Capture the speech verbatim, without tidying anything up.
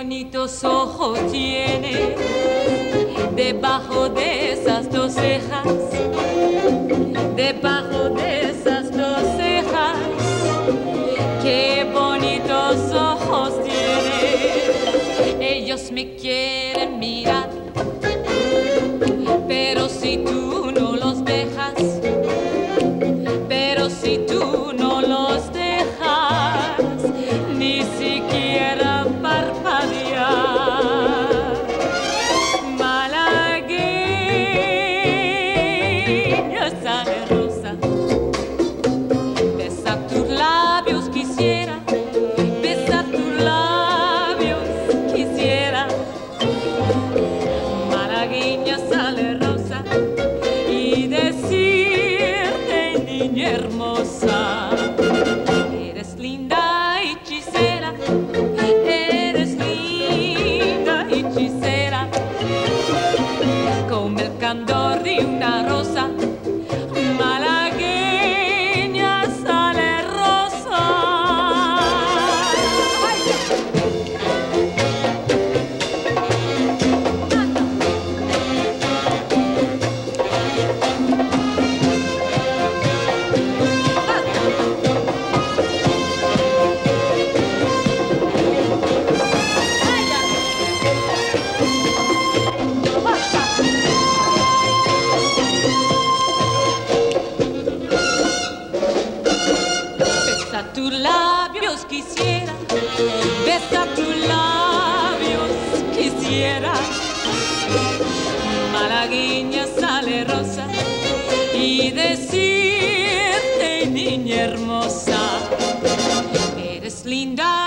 bonitos ojos tiene debajo de esas dos cejas, debajo de esas dos cejas. Qué bonitos ojos tiene. Ellos me quieren mirar, pero si tú no los dejas, pero si tú no los dejas, ni siquiera parpadear. Malagueña Salerosa, besar tus labios quisiera, besar tus labios quisiera. Malagueña Salerosa, y decirte, niña hermosa, eres linda hechicera, eres linda hechicera, como el candor de una rosa. Malagueña Salerosa. Besa tus labios quisiera, besa tus labios quisiera. Malagueña Salerosa, y decirte, niña hermosa, eres linda